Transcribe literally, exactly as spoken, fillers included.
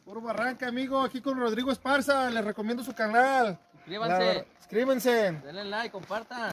Puro Barranca, amigo, aquí con Rodrigo Esparza, les recomiendo su canal. Suscríbanse. Suscríbanse. Denle like, compartan.